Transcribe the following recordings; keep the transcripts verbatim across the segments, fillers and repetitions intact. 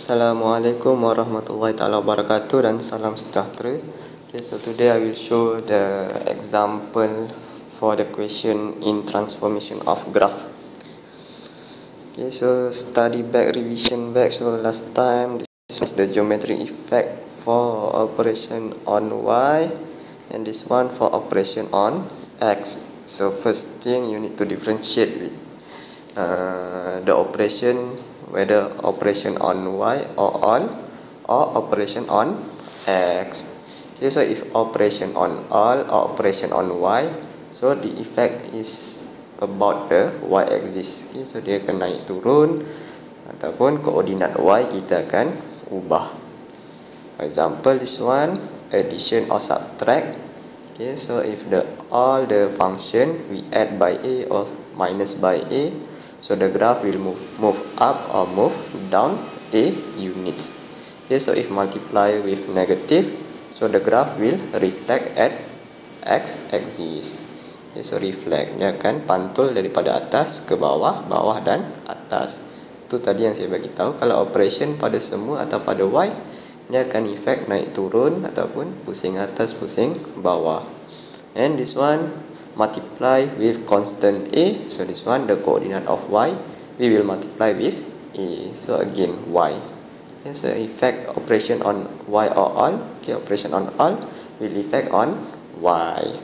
Assalamualaikum warahmatullahi taala wabarakatuh dan salam sejahtera. Okay, so today I will show the example for the question in transformation of graph. Okay, so study back, revision back. So last time this was the geometric effect for operation on y, and this one for operation on x. So first thing you need to differentiate with uh, the operation, whether operation on y or on or operation on x. Okay, so if operation on all or operation on y, so the effect is about the y axis. Okay, so dia akan naik turun ataupun koordinat y kita akan ubah. For example, this one addition or subtract. Okay, so if the all the function we add by a or minus by a, so the graph will move move up or move down a units. Okay, so if multiply with negative, so the graph will reflect at x axis. Okay, so reflect, dia akan pantul daripada atas ke bawah, bawah dan atas. Itu tadi yang saya bagi tahu. Kalau operation pada semua atau pada y, dia akan efek naik turun ataupun pusing atas pusing bawah. And this one multiply with constant a, so this one the coordinate of y we will multiply with a, so again y. Okay, so effect operation on y or all. Okay, operation on all will effect on y.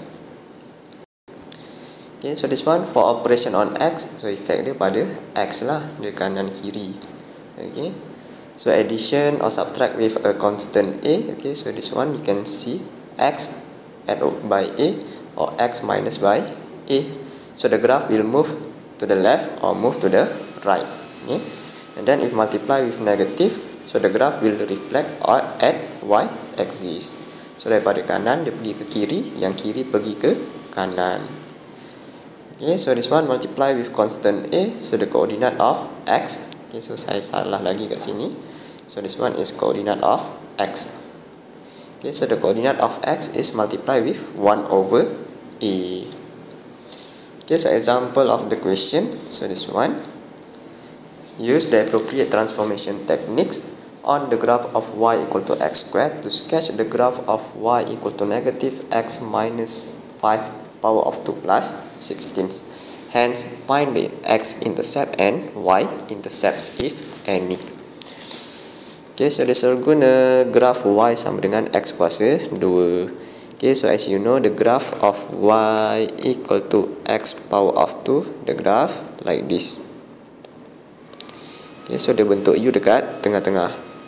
Okay, so this one for operation on x, so effect dia pada x lah, dia kanan kiri. Okay, so addition or subtract with a constant a. Okay, so this one you can see x add by a or x minus by a, so the graph will move to the left or move to the right. Okay, and then if multiply with negative, so the graph will reflect at y axis. So daripada kanan dia pergi ke kiri, yang kiri pergi ke kanan. Okay, so this one multiply with constant a, so the coordinate of x. Okay, so saya salah lagi kat sini. So this one is coordinate of x. Okay, so the coordinate of x is multiply with one over a. Okay, so example of the question. So this one, use the appropriate transformation techniques on the graph of y equal to x squared to sketch the graph of y equal to negative x minus five power of two plus sixteen. Hence, find the x-intercept and y-intercepts if any. Okay, so dia suruh guna graph y sama dengan x kuasa dua. Okay, so as you know, the graph of y equal to x power of two, the graph like this. Okay, so dia bentuk u dekat tengah-tengah.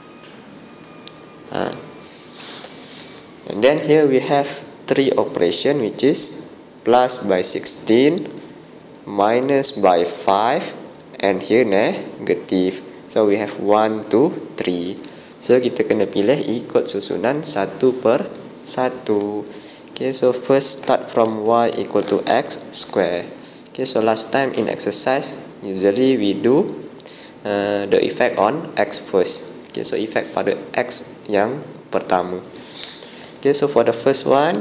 Ha. And then here we have three operation, which is plus by sixteen, minus by five, and here negative. So we have one, two, three. So kita kena pilih ikut susunan satu per satu. Okay, so first start from y equal to x square. Okay, so last time in exercise, usually we do uh, the effect on x first. Okay, so effect pada x yang pertama. Okay, so for the first one,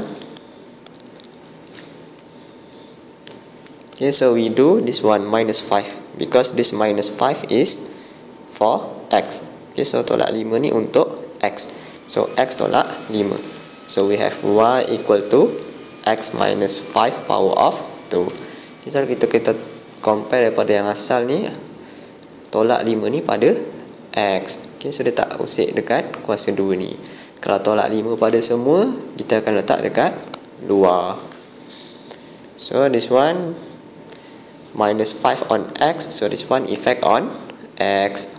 okay, so we do this one minus five, because this minus five is for x. Okay, so tolak lima ni untuk x. So x tolak lima. So we have y equal to x minus five power of two. Okay, so kita kita compare daripada yang asal ni, tolak lima ni pada x. Okay, so dia tak usik dekat kuasa dua ni. Kalau tolak lima pada semua, kita akan letak dekat luar. So this one minus five on x, so this one effect on x.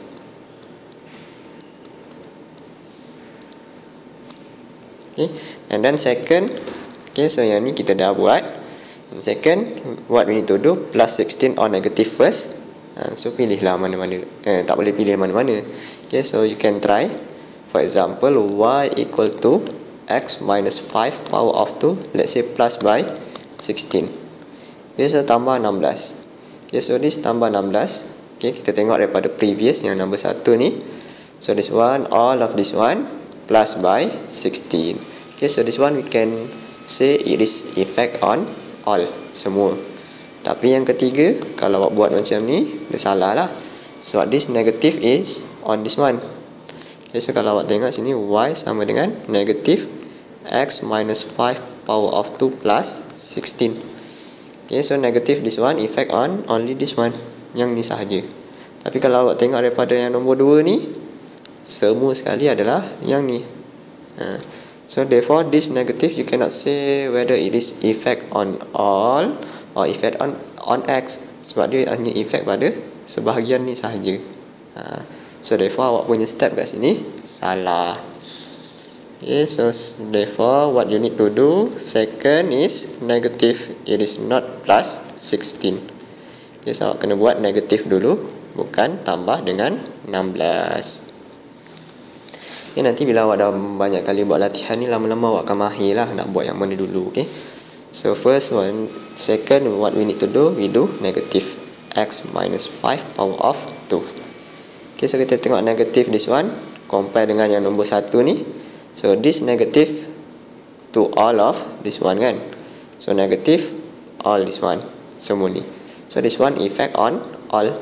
Okay, and then second, okay, so yang ni kita dah buat. Second, what we need to do, plus sixteen or negative first. uh, So pilihlah mana-mana, eh, tak boleh pilih mana-mana. Okay, so you can try. For example, y equal to x minus five power of two, let's say plus by sixteen. Okay, so tambah enam belas. Okay, so this tambah enam belas. Okay, kita tengok daripada previous yang nombor satu ni. So this one, all of this one plus by sixteen. Okay, so this one we can say it is effect on all, semua. Tapi yang ketiga, kalau buat macam ni, dia salah lah. So this negative is on this one. Okay, so kalau awak tengok sini, y sama dengan negatif x minus five power of two plus sixteen. Okay, so negatif this one effect on only this one, yang ni sahaja. Tapi kalau awak tengok daripada yang nombor dua ni, semua sekali adalah yang ni. uh, So therefore this negative you cannot say whether it is effect on all or effect on on x, sebab dia hanya effect pada sebahagian ni sahaja. uh, So therefore awak punya step kat sini salah. Okay, so therefore what you need to do second is negative, it is not plus sixteen. Okay, so awak kena buat negatif dulu, bukan tambah dengan enam belas. Okay, nanti bila awak dah banyak kali buat latihan ni, lama-lama awak akan mahir lah nak buat yang mana dulu. Okay, so first one, second what we need to do, we do negative x minus five power of two. Okay, so kita tengok negatif this one compare dengan yang nombor satu ni. So this negative to all of this one kan. So negative all this one, semua ni. So this one effect on all.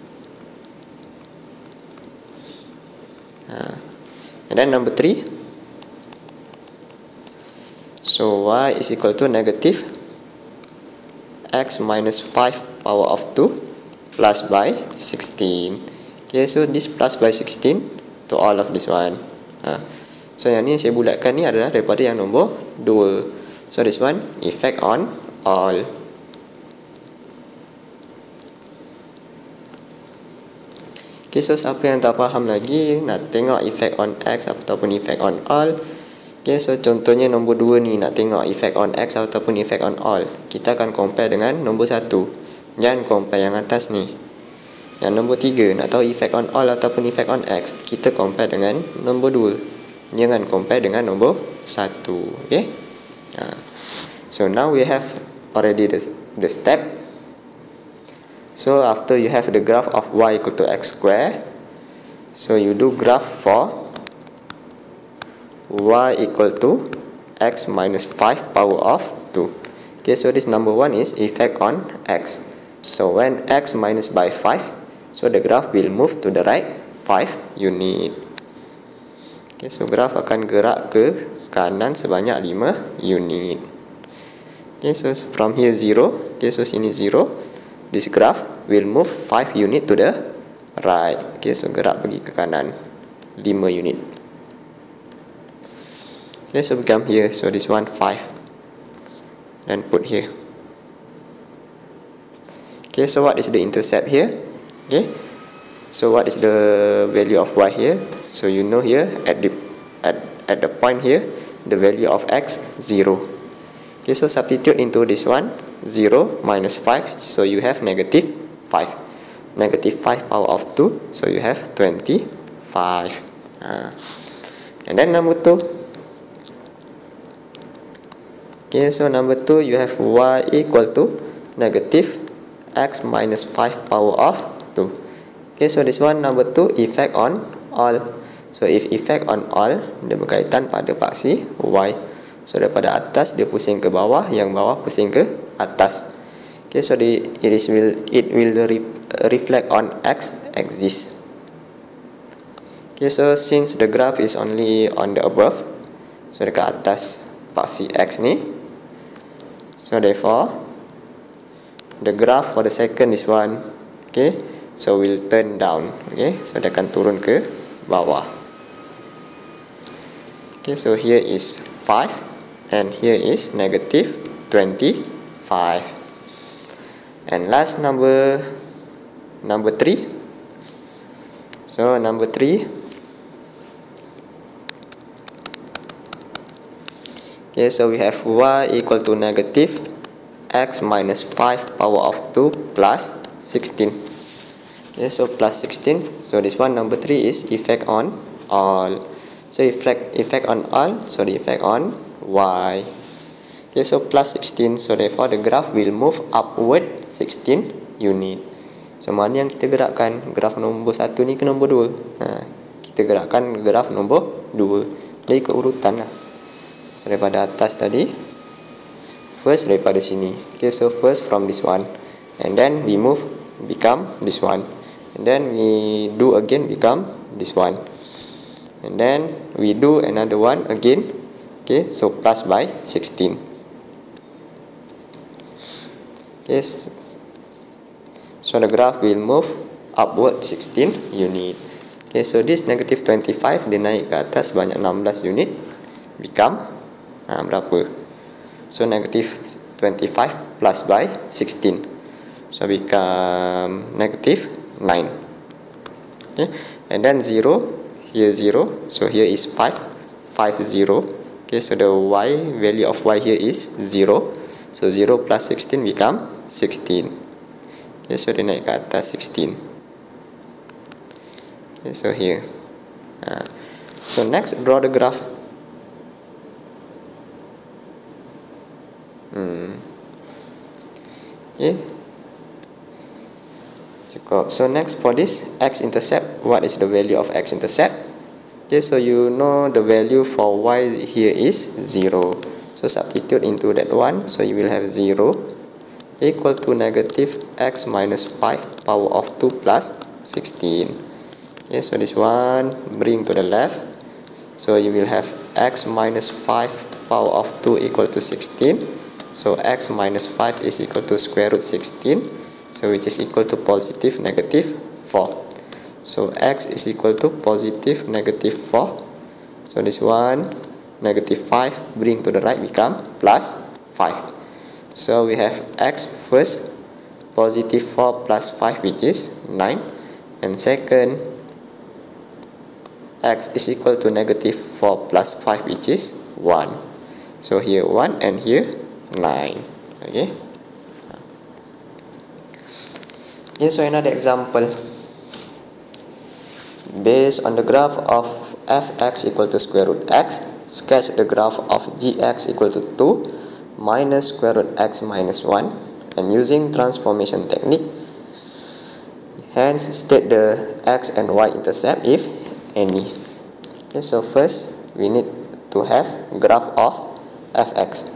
uh, And then number three, so y is equal to negative x minus five power of two plus by sixteen. Okay, so this plus by sixteen to all of this one. uh, So yang ni saya bulatkan ni adalah daripada yang nombor dua. So this one effect on all. Okay, so siapa yang tak faham lagi nak tengok effect on x ataupun effect on all. Okay, so contohnya nombor dua ni nak tengok effect on x ataupun effect on all, kita akan compare dengan nombor satu. Jangan compare yang atas ni. Yang nombor tiga nak tahu effect on all ataupun effect on x, kita compare dengan nombor dua. Jangan compare dengan nombor satu. Okay, uh, so now we have already the, the step. So after you have the graph of y equal to x square, so you do graph for y equal to x minus five power of two. Okay, so this number one is effect on x. So when x minus by five, so the graph will move to the right five unit. Okay, so graph akan gerak ke kanan sebanyak lima unit. Okay, so from here zero. Okay, so sini zero. This graph will move five unit to the right. Okay, so gerak pergi ke kanan lima unit. Okay, so become here. So this one five. Then put here. Okay, so what is the intercept here? Okay, so what is the value of y here? So you know here at the at at the point here, the value of x zero. Okay, so substitute into this one zero minus five, so you have negative five. Negative five power of two, so you have twenty-five. uh. And then number two. Okay, so number two you have y equal to negative x minus five power of two. Okay, so this one number two effect on all. So if effect on all, dia berkaitan pada paksi y. So daripada atas dia pusing ke bawah, yang bawah pusing ke atas. Okay, so the, it is will it will re, reflect on x axis. Okay, so since the graph is only on the above, so dekat atas paksi x ni, so therefore the graph for the second is one. Okay, so will turn down. Okay, so dia akan turun ke bawah. Okay, so here is five and here is negative twenty-five. And last number number three. So number three. Okay, so we have y equal to negative x minus five power of two plus sixteen. Okay, so plus sixteen. So this one number three is effect on all. So effect effect on all, so the effect on y. Okay, so plus sixteen, so therefore the graph will move upward sixteen unit. So mana yang kita gerakkan? Graf nombor satu ni ke nombor dua? Ha, kita gerakkan graf nombor dua. Jadi ikut urutan lah. So daripada atas tadi, first daripada sini. Okay, so first from this one, and then we move become this one, and then we do again become this one. and then we do another one again. Okay, so plus by sixteen. Okay, so the graph will move upward sixteen unit. Okay, so this negative twenty-five dia naik ke atas banyak enam belas unit, become nah, berapa? So negative twenty-five plus by sixteen, so become negative nine. Okay, and then zero, here zero, so here is five, five zero. Okay, so the y value of y here is zero, so zero plus sixteen become sixteen. Okay, so dia naik ke atas sixteen. Okay, so here. Uh, so next, draw the graph. Hmm. Okay. Cukup. So next for this x-intercept, what is the value of x-intercept? Okay, so you know the value for y here is zero. So substitute into that one, so you will have zero equal to negative x minus five power of two plus sixteen. Okay, so this one bring to the left, so you will have x minus five power of two equal to sixteen. So x minus five is equal to square root sixteen, so which is equal to positive negative four. So x is equal to positive negative four, so this one negative five bring to the right become plus five. So we have x first, positive four plus five, which is nine, and second x is equal to negative four plus five, which is one. So here one and here nine. Okay. Okay, so another example. Based on the graph of fx equal to square root x, sketch the graph of gx equal to two minus square root x minus one, and using transformation technique, hence state the x and y intercept if any. Okay, so first we need to have graph of fx.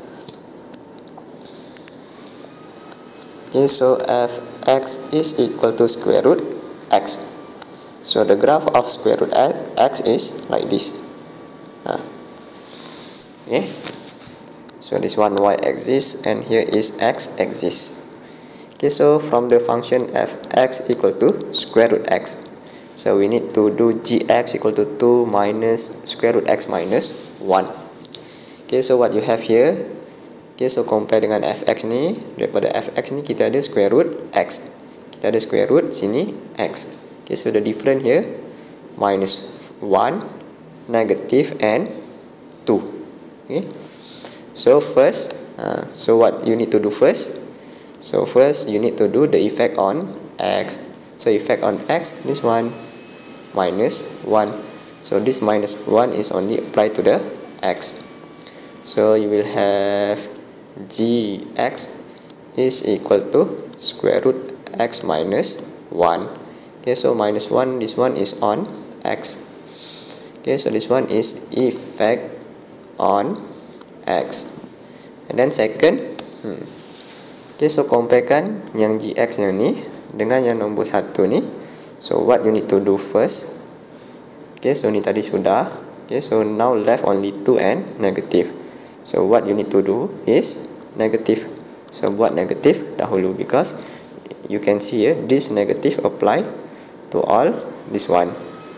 Okay, so fx is equal to square root x. So the graph of square root x is like this. Uh, okay, so this one y axis and here is x axis. Okay, so from the function fx equal to square root x, so we need to do gx equal to two minus square root x minus one. Okay, so what you have here, okay, so compare dengan fx ni, daripada fx ni kita ada square root x, kita ada square root sini x. Okay, so the difference here minus one, negative and two. Okay, so first, uh, so what you need to do first? So first you need to do the effect on x. So effect on x, this one minus one. So this minus one is only applied to the x. So you will have gx is equal to square root x minus one. Okay, so minus one, this one is on x. Okay, so this one is effect on x. And then second, hmm. Okay, so comparekan yang gx yang ni dengan yang nombor satu ni. So what you need to do first? Okay, so ni tadi sudah. Okay, so now left only two and negative. So what you need to do is negative. So buat negative dahulu, because you can see here this negative apply to all this one.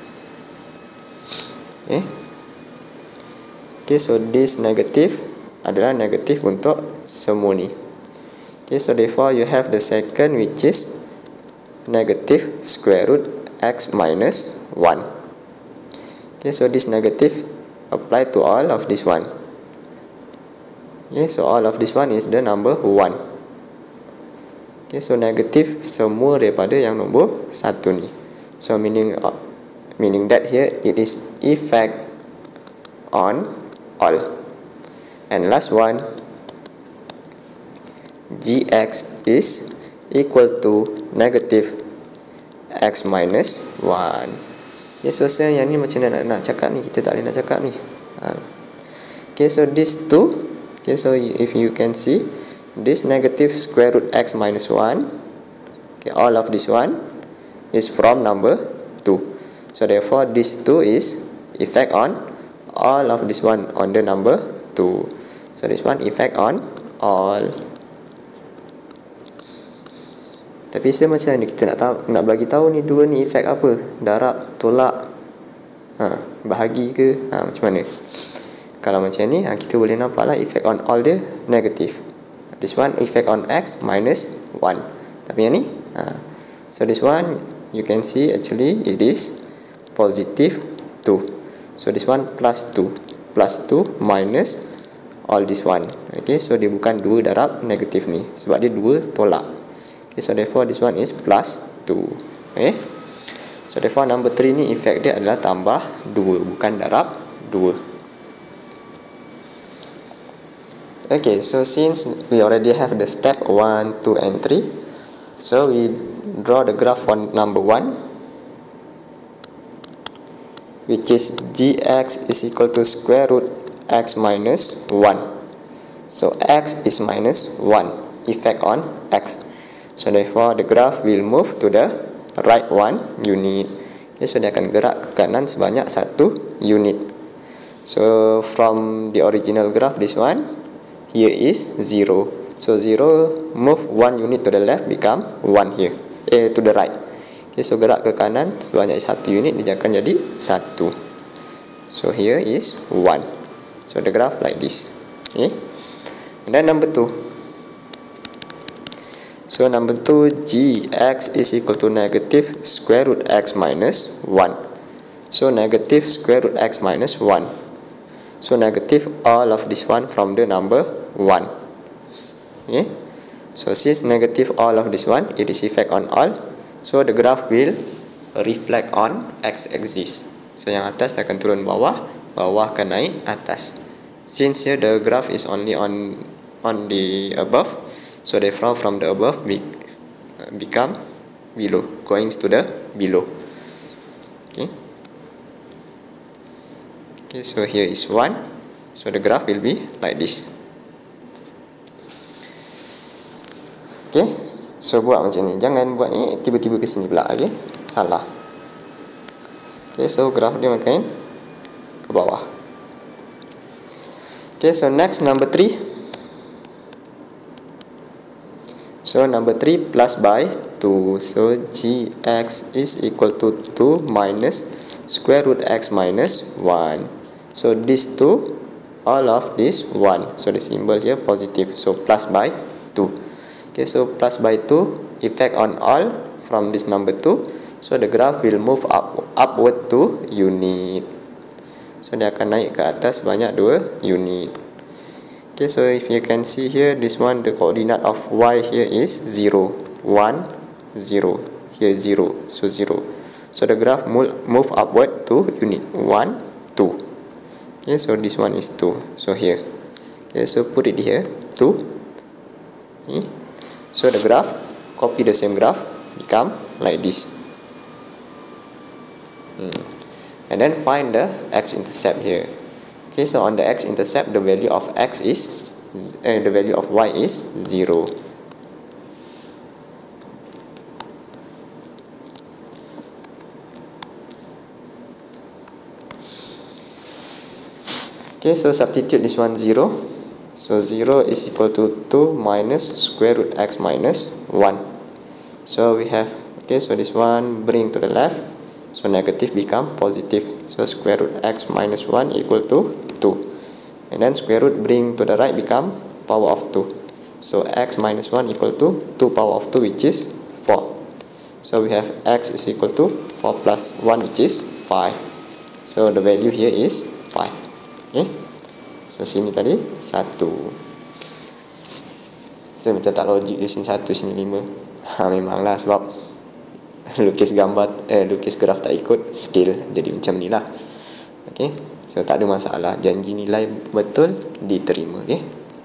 Okay. Okay, so this negative adalah negatif untuk semua ni. Okay, so therefore you have the second, which is negative square root x minus one. Okay, so this negative apply to all of this one. Okay, so all of this one is the number one. Okay, so negatif semua daripada yang nombor satu ni. So meaning uh, meaning that here it is effect on all. And last one, gx is equal to negative x minus one. Okay, so saya yang ni macam nak, nak cakap ni, kita tak boleh nak cakap ni. uh. Okay, so this two. Okay, so if you can see this negative square root x minus one, okay, all of this one is from number two. So therefore this two is effect on all of this one on the number two. So this one effect on all. Tapi saya macam ni, kita nak tahu, nak bagi tahu ni dua ni efek apa? Darab, tolak, ha, bahagi ke? Ha, macam mana? Kalau macam ni, ha, kita boleh nampak lah efek on all dia negatif. This one effect on x minus one. Tapi yang ni, ha, so this one you can see actually it is positive two. So this one plus two. Plus two minus all this one. Okay, so dia bukan dua darab negatif ni. Sebab dia dua tolak. Okay, so therefore this one is plus two. Okay, so therefore number three ni efek dia adalah tambah dua, bukan darab dua. Okay, so since we already have the step one, two and three, so we draw the graph for number one, which is gx is equal to square root x minus one. So x is minus one, effect on x. So therefore the graph will move to the right one unit. Okay, so dia akan gerak ke kanan sebanyak satu unit. So from the original graph, this one here is zero. So zero move one unit to the left, become one here. Eh to the right. Okay, so gerak ke kanan sebanyak satu unit, dia akan jadi satu. So here is one. So the graph like this. Okay. And then number two. So number two, gx is equal to negative square root x minus one. So negative square root x minus one. So negative all of this one from the number one. Okay. So since negative all of this one, it is effect on all. So the graph will reflect on x-axis. So yang atas akan turun bawah, bawah akan naik atas. Since here the graph is only on on the above, so therefore from the above be, uh, become below, going to the below. Okay. Okay, so here is one. So the graph will be like this. Okay, so buat macam ni. Jangan buat ni tiba-tiba ke sini pula. Okay, salah. Okay, so graph dia makin ke bawah. Okay, so next number three. So number three plus by two. So gx is equal to two minus square root x minus one. So these two, all of this one. So the symbol here positive. So plus by two. Okay, so plus by two effect on all from this number two. So the graph will move up upward to unit. So dia akan naik ke atas banyak dua unit. Okay, so if you can see here, this one the coordinate of y here is zero, one, zero. Here zero, so zero. So the graph move, move upward to unit one, two. Okay, so this one is two. So here. Okay, so put it here, two. Okay. So the graph, copy the same graph, become like this. Hmm. And then find the x-intercept here. Okay, so on the x-intercept, the value of x is, uh, the value of y is zero. Okay, so substitute this one zero. So zero is equal to two minus square root x minus one. So we have, okay, so this one bring to the left. So negative become positive. So square root x minus one equal to two. And then square root bring to the right become power of two. So x minus one equal to two power of two, which is four. So we have x is equal to four plus one, which is five. So the value here is five. Okay. So sini tadi satu. Saya macam tak logik di sini satu, sini lima. Ha, memanglah sebab lukis gambar, eh, lukis graf tak ikut scale, jadi macam ni lah. Okay, so tak ada masalah, janji nilai betul diterima. Okay.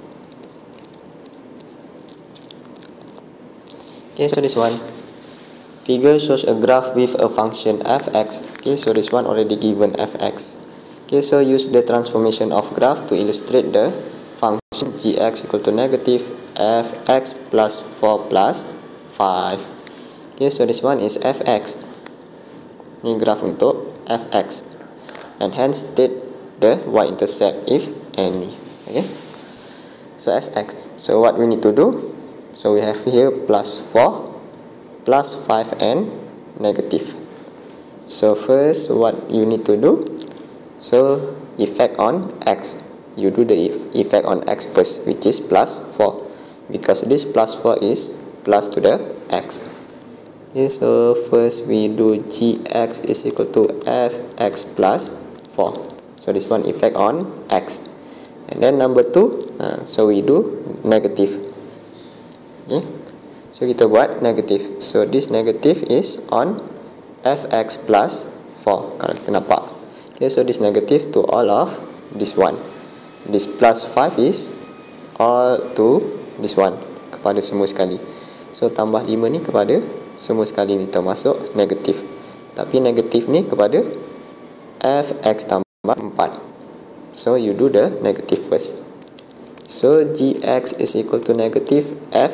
Okay, so this one figure shows a graph with a function f(x). Okay, so this one already given f(x). Okay, so use the transformation of graph to illustrate the function gx equal to negative f(x) plus four plus five. Okay, so this one is f(x). Ini graf untuk f(x). and hence state the y-intercept if any. Okay, so fx, so what we need to do, so we have here plus four, plus five, and negative. So first what you need to do, so effect on x, you do the effect on x first, which is plus four, because this plus four is plus to the x. Okay, so first we do gx is equal to fx plus four. So this one effect on x. And then number two, uh, so we do negative. Okay, so kita buat negative. So this negative is on fx plus four, kalau kita nampak. Okay, so this negative to all of this one. This plus five is all to this one, kepada semua sekali. So tambah lima ni kepada semua sekali ni, termasuk negatif. Tapi negatif ni kepada fx tambah empat. So you do the negative first. So gx is equal to negative f.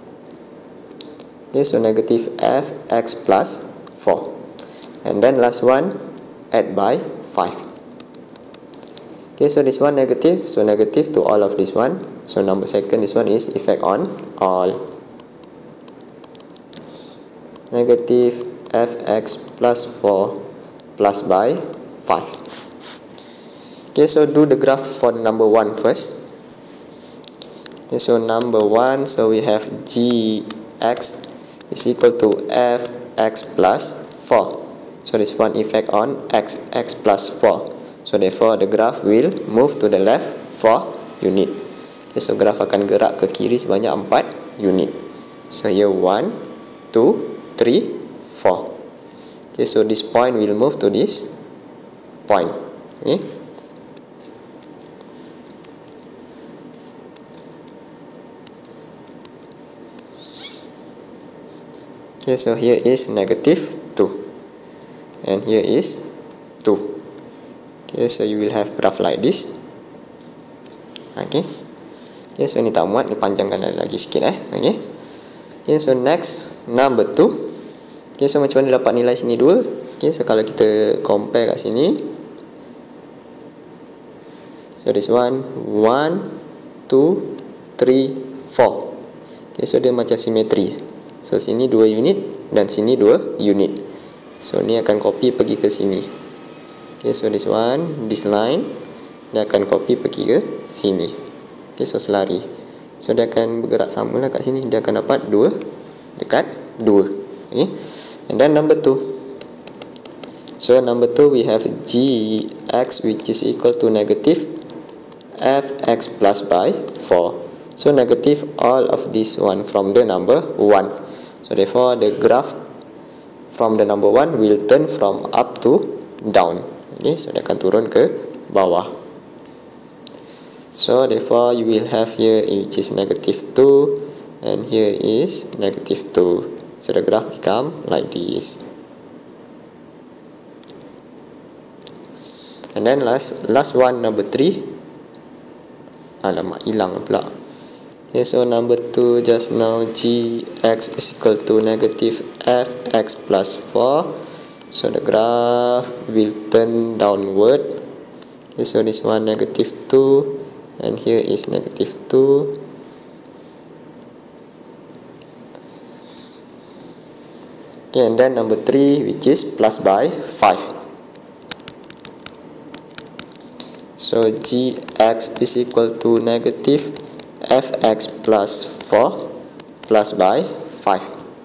Okay, so negative fx plus four. And then last one, add by five. Okay, so this one negative, so negative to all of this one. So number second, this one is effect on all. Negative fx plus four plus by five. Okay, so do the graph for the number one first. Okay, so number one, so we have gx is equal to fx plus four. So this one effect on x, x plus four. So therefore the graph will move to the left four unit. Okay, so graph akan gerak ke kiri sebanyak empat unit. So here one, two, three, four. Okay, so this point will move to this point. Okay. Okay, so here is negative two, and here is two. Okay, so you will have graph like this. Okay. Okay, so ni tak muat, ni panjangkan lagi sikit eh. Okay. Okay, so next number two. Okay, so macam mana dapat nilai sini dua? Okay, so kalau kita compare kat sini, so this one, one, two, three, four. Okay, so dia macam simetri. So sini dua unit dan sini dua unit. So ni akan copy pergi ke sini. Okay, so this one, this line, dia akan copy pergi ke sini. Okay, so selari. So dia akan bergerak sama lah kat sini. Dia akan dapat dua dekat dua. Okay. And then number two. So number two we have gx which is equal to negative fx plus by four. So negative all of this one from the number one. So therefore the graph from the number one will turn from up to down. Okay, so dia akan turun ke bawah. So therefore you will have here which is negative two, and here is negative two. So the graph become like this. And then last last one, number three. Alamak, hilang pula. Okay, so number two just now gx is equal to negative fx plus four. So the graph will turn downward. Okay, so this one negative two, and here is negative two. Okay, and then number three which is plus by five. So gx is equal to negative fx plus four plus by five.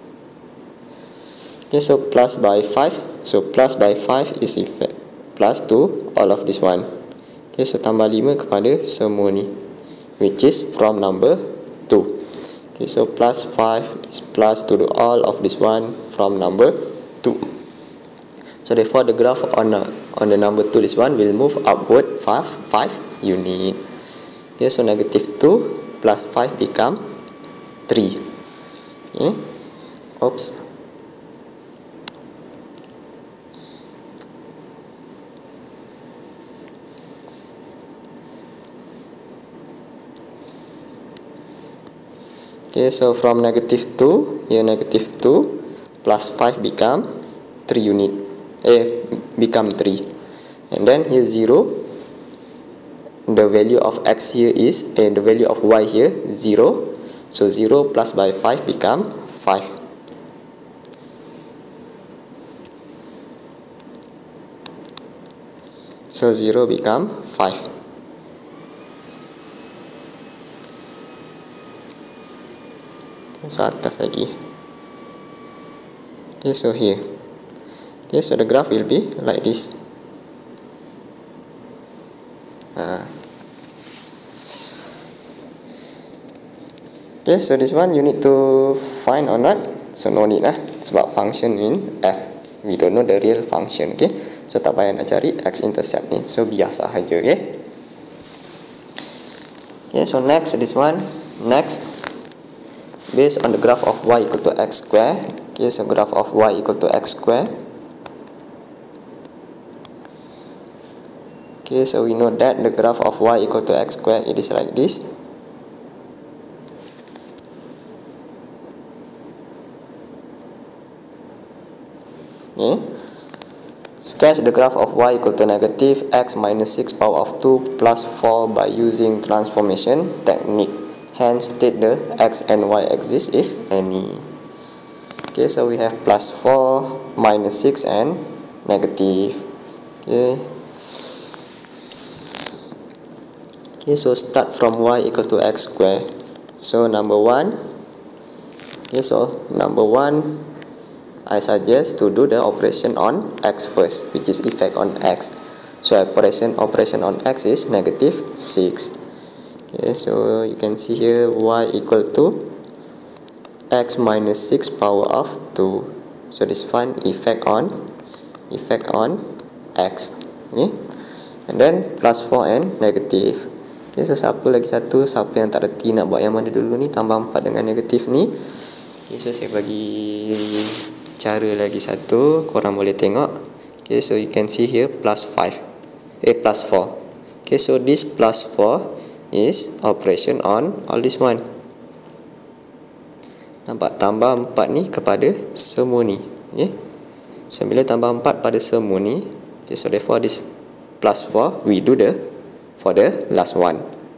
Okay, so plus by five. So plus by five is effect plus to all of this one. Okay, so tambah lima kepada semua ni, which is from number two. Okay, so plus five is plus to the all of this one from number two. So therefore the graph on uh, on the number two, this one will move upward five five unit. Okay, so negative two plus five become three. Okay. Oops. Okay, so from negative two, here negative two plus five become three unit. Eh, become three. and then here zero. The value of x here is, and the value of y here zero. So zero plus by five become five. So zero become five. So atas lagi. Okay, so here. Okay, so the graph will be like this. Uh. Okay, so this one you need to find or not? So no need lah, sebab function in f. We don't know the real function, okay? So tak payah nak cari x-intercept ni. So biasa saja, okay? Okay, so next this one. Next, based on the graph of y equal to x square. Okay, so graph of y equal to x square. Okay, so we know that the graph of y equal to x square, it is like this. Okay. Sketch the graph of y equal to negative x minus six power of two plus four by using transformation technique. Hence, state the x and y axis if any. Okay, so we have plus four, minus six, and negative. Okay. Okay, so start from y equal to x square. So number one. Okay, so number one, I suggest to do the operation on x first, which is effect on x. So operation operation on x is negative six. Okay, so you can see here y equal to x minus six power of two. So this one effect on effect on x. Okay, and then plus four and negative. Okay, so siapa lagi satu, siapa yang tak reti nak buat yang mana dulu ni, tambah empat dengan negatif ni. Okay, so saya bagi cara lagi satu, korang boleh tengok. Okay, so you can see here plus five, eh plus four. Okay, so this plus four is operation on all this one. Nampak, tambah empat ni kepada semua ni. Okay, so bila tambah empat pada semua ni, okay, so therefore this plus four we do the for the last one.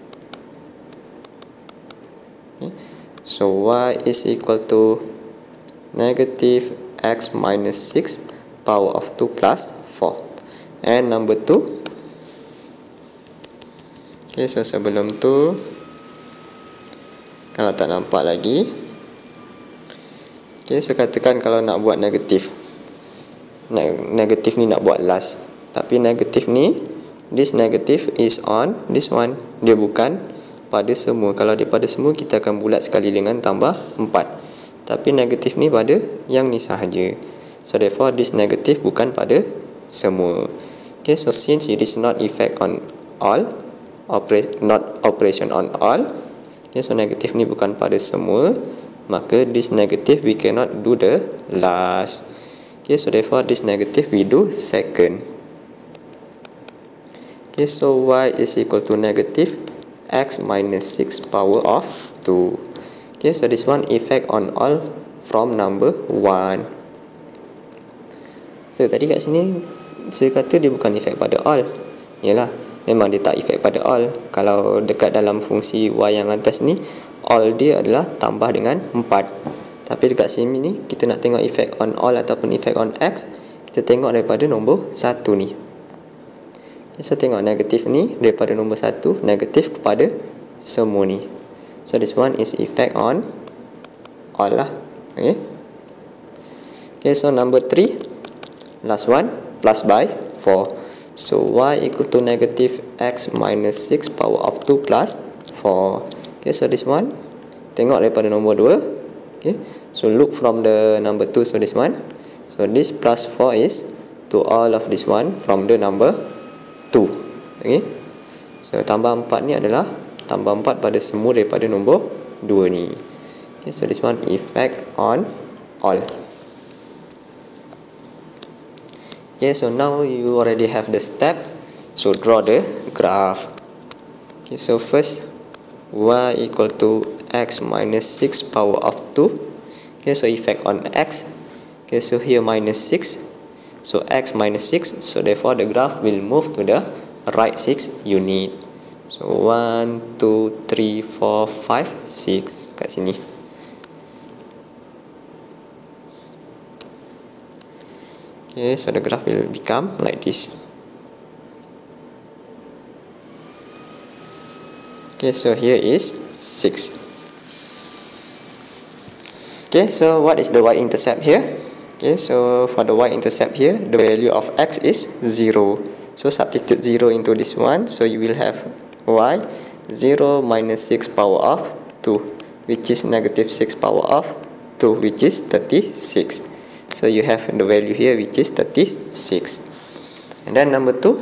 Okay, so y is equal to negative x minus six power of two plus four. And number two. Okay, so sebelum tu, kalau tak nampak lagi, okay, so katakan kalau nak buat negatif, negatif ni nak buat last, tapi negatif ni, this negative is on this one, dia bukan pada semua. Kalau dia pada semua, kita akan bulat sekali dengan tambah empat. Tapi negatif ni pada yang ni sahaja. So therefore this negative bukan pada semua. Okay, so since it is not effect on all, operate not operation on all, okay, so negatif ni bukan pada semua, maka this negative we cannot do the last. Okay, so therefore this negative we do second. Okay, so y is equal to negative x minus six power of two. Okay, so this one effect on all from number one. So tadi kat sini saya kata dia bukan effect pada all. Yalah, memang dia tak effect pada all. Kalau dekat dalam fungsi y yang atas ni, all dia adalah tambah dengan empat. Tapi dekat sini ni kita nak tengok effect on all ataupun effect on x, kita tengok daripada nombor satu ni. So tengok negatif ni daripada nombor satu, negatif kepada semua ni. So this one is effect on all lah. Okay. Okay, so number three, last one, plus by four. So y equal to negative x minus six power of two plus four. Okay, so this one, tengok daripada nombor dua. Okay, so look from the number two, so this one. So this plus four is to all of this one from the number two. Okay, so tambah empat ni adalah tambah empat pada semua daripada nombor dua ni. Okay, so this one effect on all. Okay, so now you already have the step. So draw the graph. Okay, so first y equal to x minus six power of two. Okay, so effect on x. Okay, so here minus six. So x minus six, so therefore the graph will move to the right six unit. So one, two, three, four, five, six kat sini. Okay, so the graph will become like this. Okay, so here is six. Okay, so what is the y-intercept here? Okay, so for the y-intercept here, the value of x is zero. So substitute zero into this one, so you will have y zero minus six power of two, which is negative six power of two, which is thirty-six. So you have the value here, which is thirty-six. And then number two.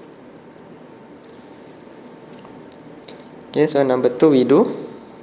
Okay, so number two we do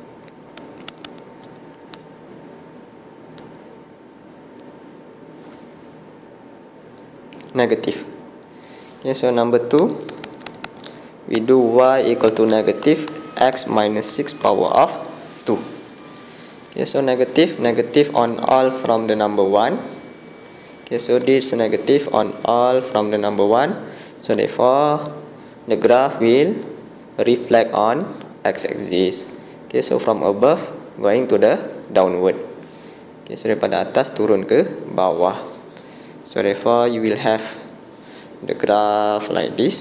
negative. Okay, so number two we do y equal to negative x minus six power of two. Okay, so negative, negative on all from the number one. Okay, so this negative on all from the number one. So therefore the graph will reflect on x-axis. Okay, so from above going to the downward. Okay, so daripada atas turun ke bawah. So therefore you will have the graph like this.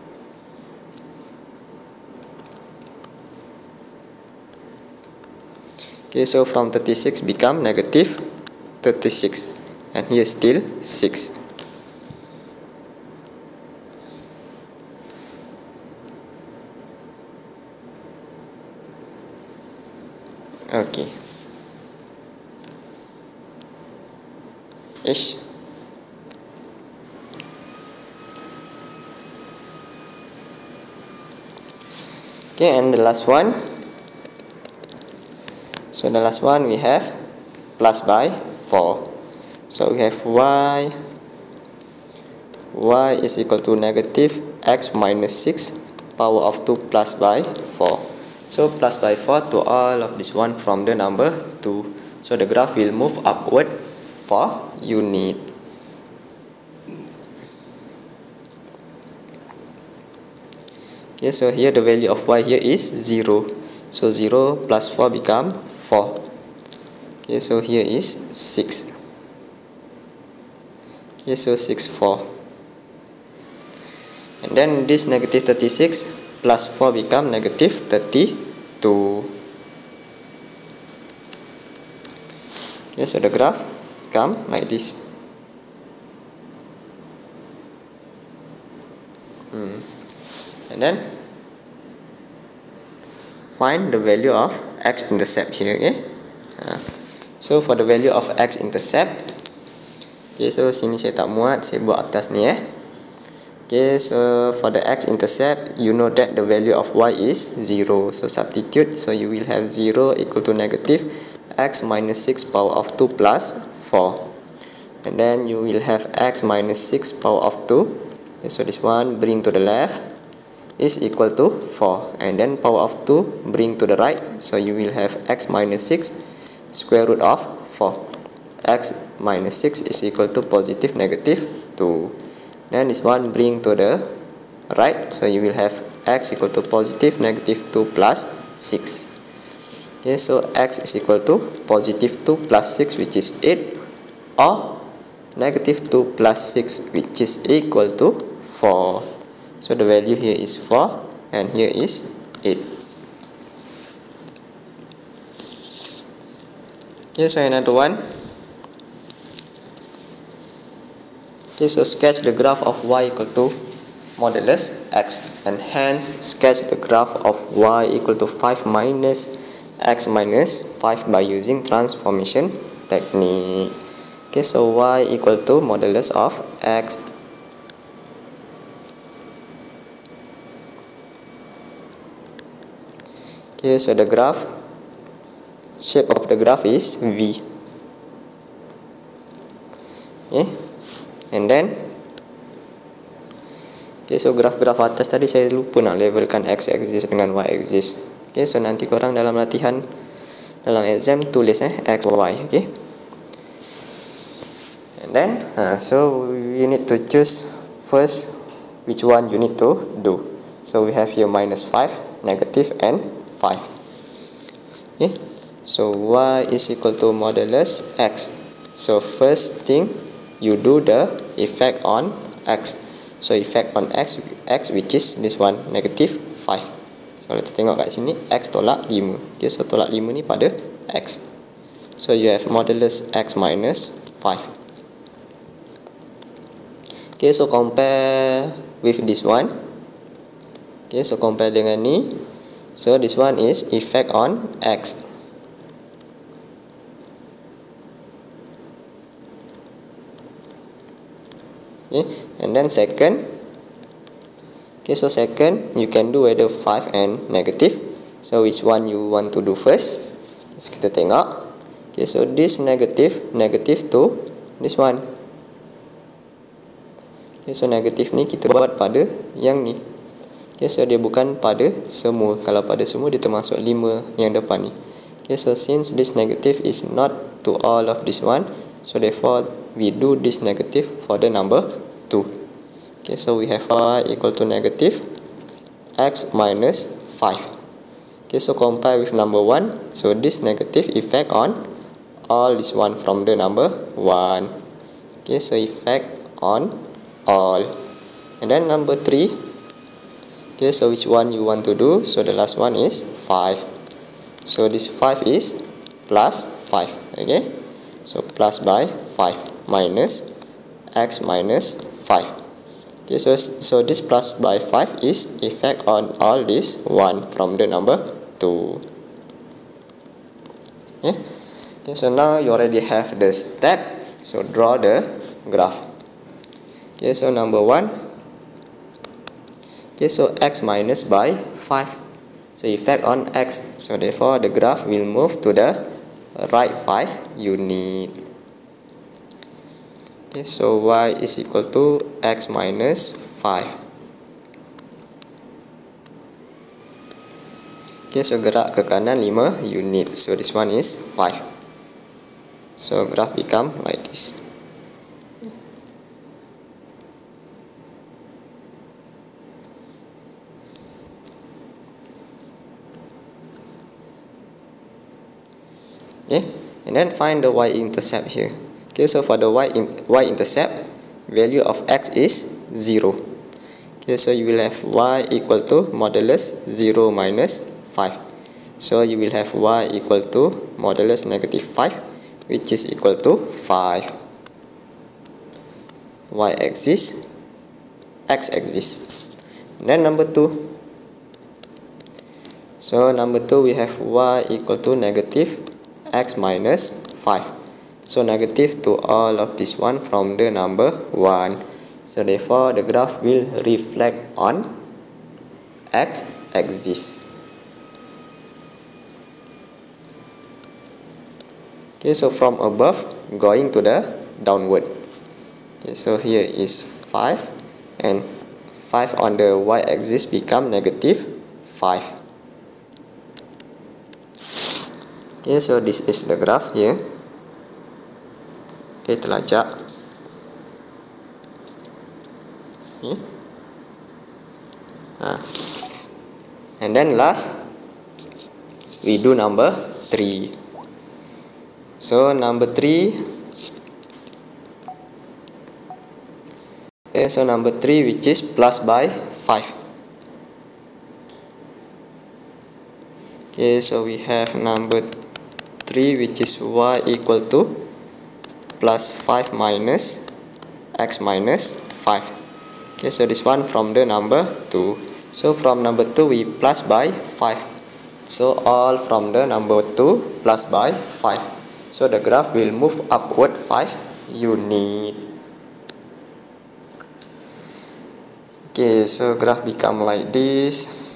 Okay, so from thirty-six become negative thirty-six, and here still six. Okay. Ish. Okay, and the last one. So the last one we have plus by four. So we have y y is equal to negative x minus six power of two plus by four. So plus by four to all of this one from the number two. So the graph will move upward for unit. Okay, so here the value of y here is zero. So zero plus four become four. Okay, so here is six. Okay, so six, four. And then this negative thirty-six plus four become negative thirty-two. Okay, so the graph come like this. Hmm. And then find the value of x-intercept here. Okay. Uh, so for the value of x-intercept, okay, so sini saya tak muat, saya buat atas ni eh. Okay, so for the x-intercept, you know that the value of y is zero. So substitute, so you will have zero equal to negative x minus six power of two plus four. And then you will have x minus six power of two. Okay, so this one bring to the left is equal to four. And then power of two bring to the right. So you will have x minus six square root of four. X minus six is equal to positive negative two. Then this one bring to the right, so you will have x equal to positive negative two plus six. Okay, so x is equal to positive two plus six, which is eight, or negative two plus six, which is equal to four. So the value here is four and here is eight. Okay, so another one. Okay, so sketch the graph of y equal to modulus x, and hence sketch the graph of y equal to five minus x minus five by using transformation technique. Okay, so y equal to modulus of x. Okay, so the graph, shape of the graph is V. Okay. And then, okay, so graf-graf atas tadi saya lupa nak labelkan x-axis dengan y-axis. Okay, so nanti korang dalam latihan, dalam exam tulis eh x, y. Okay. And then uh, so we need to choose first which one you need to do. So we have here minus five, negative, and five. Okay, so y is equal to modulus x. So first thing you do the effect on x. So effect on x, x which is this one, negative five. So kita tengok kat sini, x tolak lima. Okay, so tolak lima ni pada x. So you have modulus x minus five. Okay, so compare with this one. Okay, so compare dengan ni. So this one is effect on x. Okay, and then second. Okay, so second you can do either five and negative. So which one you want to do first? Let's kita tengok. Okay, so this negative, negative to this one. Okay, so negatif ni kita buat pada yang ni. Okay, so dia bukan pada semua. Kalau pada semua dia termasuk lima yang depan ni. Okay, so since this negative is not to all of this one, so therefore we do this negative for the number two. Okay, so we have y equal to negative x minus five. Okay, so compare with number one. So this negative effect on all this one from the number one. Okay, so effect on all. And then number three. Okay, so which one you want to do? So the last one is five. So this five is plus five. Okay, so plus by five minus x minus five. Okay, so so this plus by five is effect on all this one from the number two. Okay, okay, so now you already have the step. So draw the graph. Okay, so number one. Okay, so x minus by five. So effect on x. So therefore the graph will move to the right five unit. Okay, so y is equal to x minus five. Okay, so gerak ke kanan lima unit. So this one is five. So graph become like this. Okay, and then find the y-intercept here. Okay, so for the y-intercept, value of x is zero. Okay, so you will have y equal to modulus zero minus five. So you will have y equal to modulus negative five, which is equal to five. Y exists, x exists. And then number two. So number two we have y equal to negative x minus five. So negative to all of this one from the number one. So therefore the graph will reflect on x axis. Okay, so from above going to the downward. Okay, so here is five and five on the y axis become negative five. Okay, so this is the graph here. Okay, telajak. Okay. Ah. And then last, we do number three. So number three. Okay, so number three, which is plus by five. Okay, so we have number three, which is y equal to plus five minus x minus five. Okay, so this one from the number two. So from number two we plus by five. So all from the number two plus by five. So the graph will move upward five unit. Okay, so graph become like this.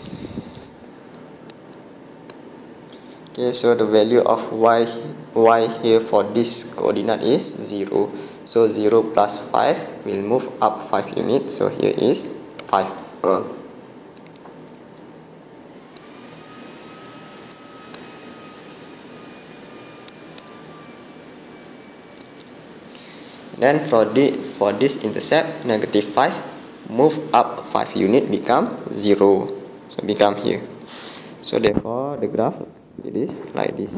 Okay, so the value of y y here for this coordinate is zero. So zero plus five will move up five units. So here is five. Uh. Then for the for this intercept negative five, move up five unit become zero. So become here. So therefore the graph it is like this.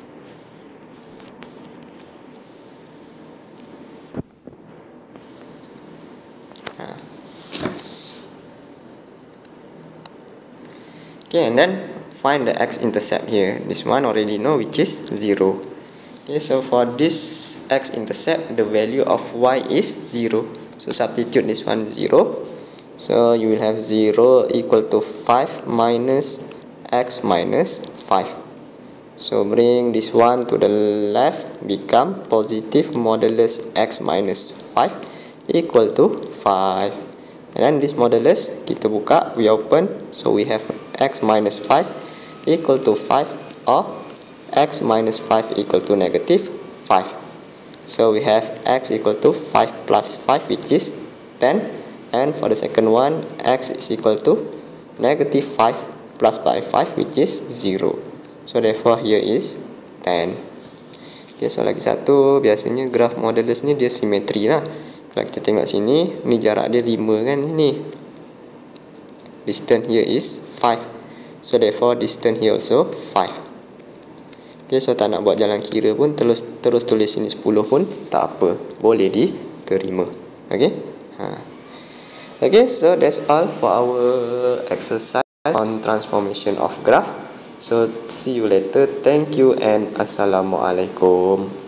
Okay, and then find the x-intercept here. This one already know, which is zero. Okay, so for this x-intercept, the value of y is zero. So substitute this one zero. So you will have zero equal to five minus x minus five. So bring this one to the left, become positive modulus x minus five equal to five. And then this modulus kita buka, we open, so we have x minus five equal to five, or x minus five equal to negative five. So we have x equal to five plus five, which is ten. And for the second one, x is equal to negative five plus by five, which is zero. So therefore here is ten. Okay, so lagi satu, biasanya graf modulus ni dia simetri lah. Kalau kita tengok sini, ni jarak dia lima kan, ni distance here is five. So therefore distance here also five. Okay, so tak nak buat jalan kira pun, terus terus tulis sini sepuluh pun tak apa, boleh diterima. Okay, ha. Okay, so that's all for our exercise on transformation of graph. So see you later. Thank you and assalamualaikum.